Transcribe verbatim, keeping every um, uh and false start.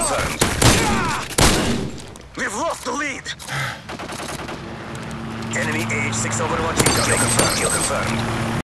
confirmed. We've lost the lead. Enemy A H six overwatching. Kill confirmed. Kill confirmed.